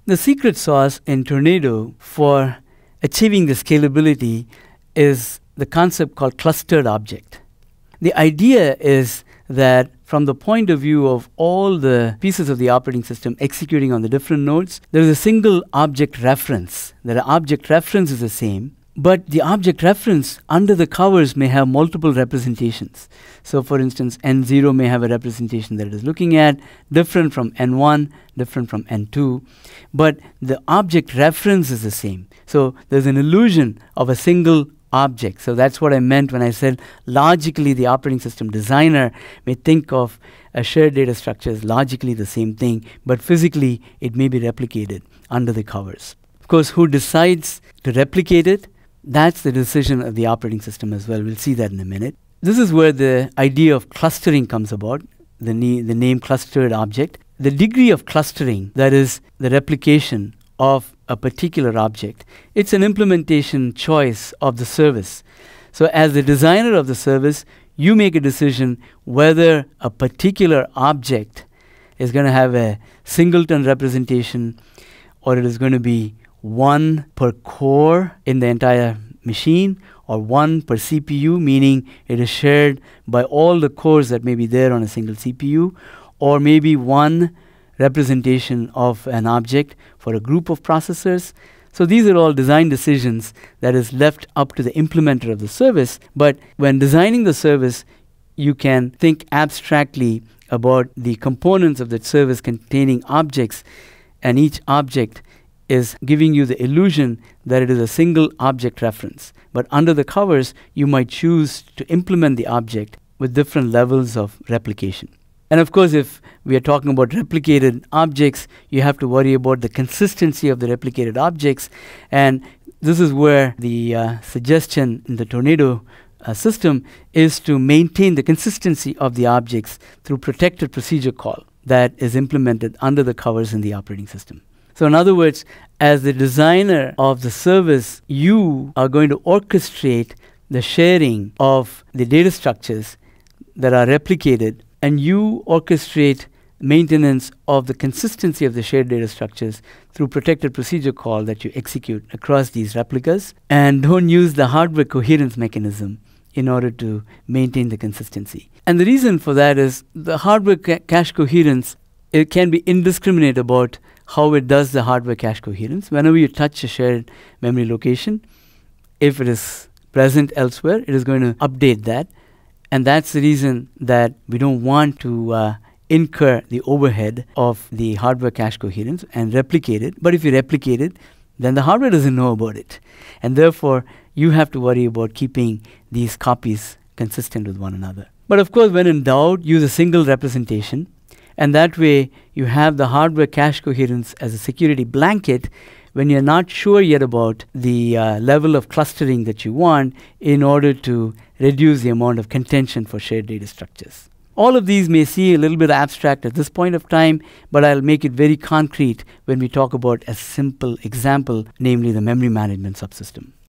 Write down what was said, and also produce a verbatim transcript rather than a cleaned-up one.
The secret sauce in Tornado for achieving the scalability is the concept called clustered object. The idea is that from the point of view of all the pieces of the operating system executing on the different nodes, there is a single object reference. The object reference is the same, but the object reference under the covers may have multiple representations. So for instance, N zero may have a representation that it is looking at, different from N one, different from N two, but the object reference is the same. So there's an illusion of a single object. So that's what I meant when I said logically the operating system designer may think of a shared data structure as logically the same thing, but physically it may be replicated under the covers. Of course, who decides to replicate it? That's the decision of the operating system as well. We'll see that in a minute. This is where the idea of clustering comes about, the, the name clustered object. The degree of clustering, that is the replication of a particular object, it's an implementation choice of the service. So as the designer of the service, you make a decision whether a particular object is going to have a singleton representation or it is going to be one per core in the entire machine, or one per C P U, meaning it is shared by all the cores that may be there on a single C P U, or maybe one representation of an object for a group of processors. So these are all design decisions that is left up to the implementer of the service. But when designing the service, you can think abstractly about the components of that service containing objects, and each object is giving you the illusion that it is a single object reference. But under the covers, you might choose to implement the object with different levels of replication. And of course, if we are talking about replicated objects, you have to worry about the consistency of the replicated objects. And this is where the uh, suggestion in the Tornado uh, system is to maintain the consistency of the objects through protected procedure call that is implemented under the covers in the operating system. So in other words, as the designer of the service, you are going to orchestrate the sharing of the data structures that are replicated, and you orchestrate maintenance of the consistency of the shared data structures through protected procedure call that you execute across these replicas, and don't use the hardware coherence mechanism in order to maintain the consistency. And the reason for that is the hardware ca cache coherence, it can be indiscriminate about how it does the hardware cache coherence. Whenever you touch a shared memory location, if it is present elsewhere, it is going to update that. And that's the reason that we don't want to uh, incur the overhead of the hardware cache coherence and replicate it. But if you replicate it, then the hardware doesn't know about it. And therefore, you have to worry about keeping these copies consistent with one another. But of course, when in doubt, use a single representation. And that way, you have the hardware cache coherence as a security blanket when you're not sure yet about the uh, level of clustering that you want in order to reduce the amount of contention for shared data structures. All of these may seem a little bit abstract at this point of time, but I'll make it very concrete when we talk about a simple example, namely the memory management subsystem.